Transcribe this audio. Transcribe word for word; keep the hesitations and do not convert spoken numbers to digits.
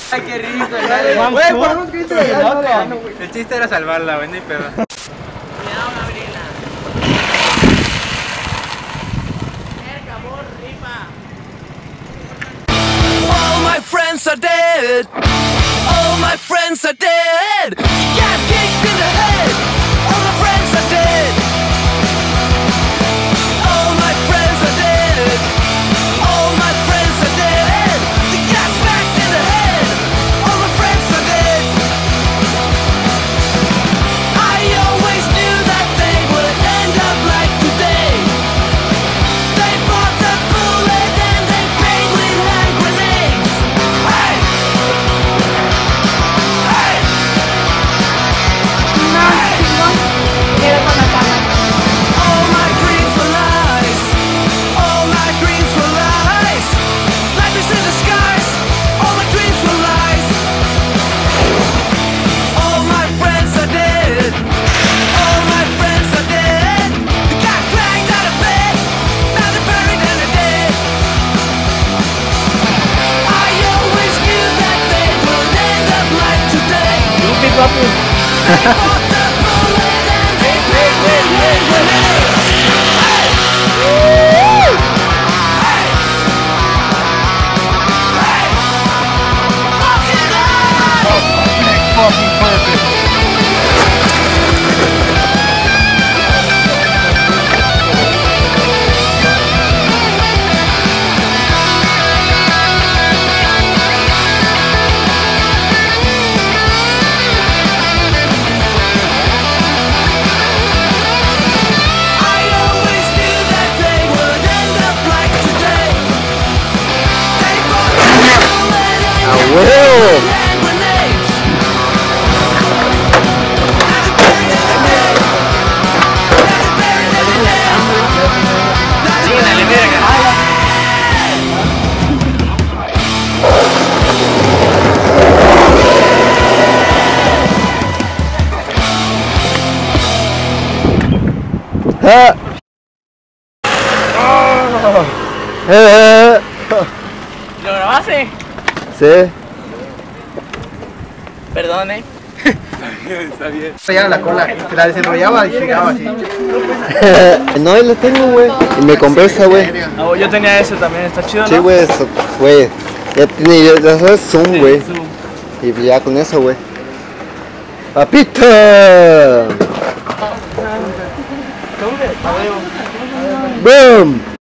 Ay, qué rico, güey, ponemos grito de allá. El chiste era salvarla, güey, ni pedo. Cuidado, Gabriela. Cerca, amor, rifa. All my friends are dead. All my friends are dead. Got kicked in the head. All my friends are dead. All my friends are dead. All my friends are dead. They got smacked in the head. All my friends are dead. I always knew that they would end up like today. They bought the bullet and they paid with hand grenades. Hey! Hey! All my dreams were lies. All my dreams were lies. Life is in the skies. All my dreams were lies. All my friends are dead. All my friends are dead. They got dragged out of bed. Now they're buried and they're dead. I always knew that they would end up like today. They bought the bullet and they paid with hand grenades. Hey! Hey! Hey! Fuck it up! Fucking perfect. I always knew that they would end up like today. They bought the bullet and they huevo. paid with hand grenades. Now they're buried and they're dead. Now they're buried and they're dead. Now they're buried and they're dead. Ah. Eh, ¿Lo grabaste? Sí. Perdone. Está bien. Ya la cola, se la desenrollaba y llegaba así. No, ahí la tengo, güey. Y me compré esa, güey. Oh, yo tenía ese también, está chido, ¿no? Sí, güey, eso, güey. Ya tiene, ya ya sabes, zoom, güey. Sí, zoom. Y ya con eso, güey. ¡Papita! ¡Boom!